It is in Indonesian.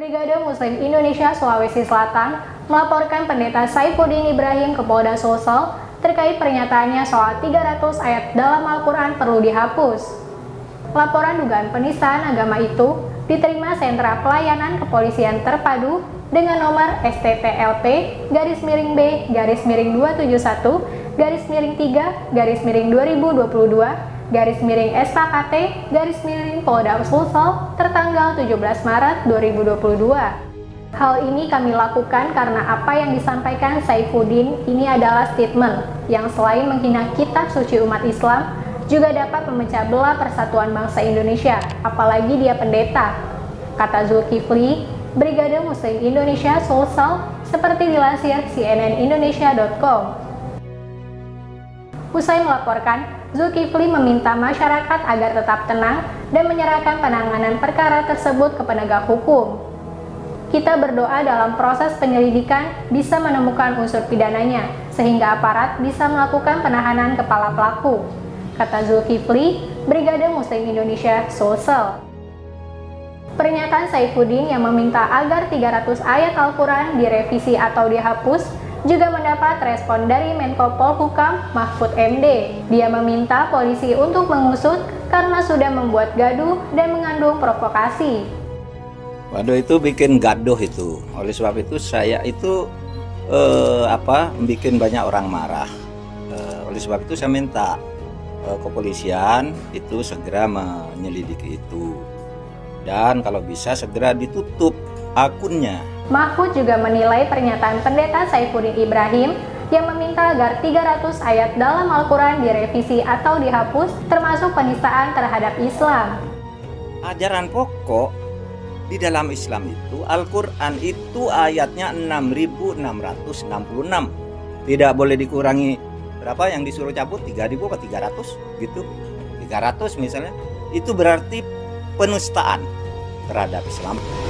Brigade Muslim Indonesia Sulawesi Selatan melaporkan Pendeta Saifuddin Ibrahim ke Polda Sulsel terkait pernyataannya soal 300 ayat dalam Al-Quran perlu dihapus. Laporan dugaan penistaan agama itu diterima Sentra Pelayanan Kepolisian Terpadu dengan nomor STTLP-3-3-2022-SKKT-SPKT Polda Sulsel tertanggal 17 Maret 2022. Hal ini kami lakukan karena apa yang disampaikan Saifuddin ini adalah statement yang selain menghina kitab suci umat Islam, juga dapat memecah belah persatuan bangsa Indonesia, apalagi dia pendeta, kata Zulkifli, Brigade Muslim Indonesia Sulsel, seperti dilansir cnnindonesia.com. Usai melaporkan, Zulkifli meminta masyarakat agar tetap tenang dan menyerahkan penanganan perkara tersebut ke penegak hukum. Kita berdoa dalam proses penyelidikan bisa menemukan unsur pidananya, sehingga aparat bisa melakukan penahanan kepala pelaku, kata Zulkifli, Brigade Muslim Indonesia Sulsel. Pernyataan Saifuddin yang meminta agar 300 ayat Al-Quran direvisi atau dihapus juga mendapat respon dari Menko Polhukam Mahfud MD. Dia meminta polisi untuk mengusut karena sudah membuat gaduh dan mengandung provokasi. Waduh, itu bikin gaduh itu. Oleh sebab itu saya itu bikin banyak orang marah. Oleh sebab itu saya minta kepolisian itu segera menyelidiki itu. Dan kalau bisa segera ditutup akunnya. Mahfud juga menilai pernyataan Pendeta Saifuddin Ibrahim yang meminta agar 300 ayat dalam Al-Quran direvisi atau dihapus, termasuk penistaan terhadap Islam. Ajaran pokok di dalam Islam itu, Al-Quran itu ayatnya 6.666. Tidak boleh dikurangi berapa yang disuruh cabut, 3.000 atau 300 gitu. 300 misalnya, itu berarti penistaan terhadap Islam.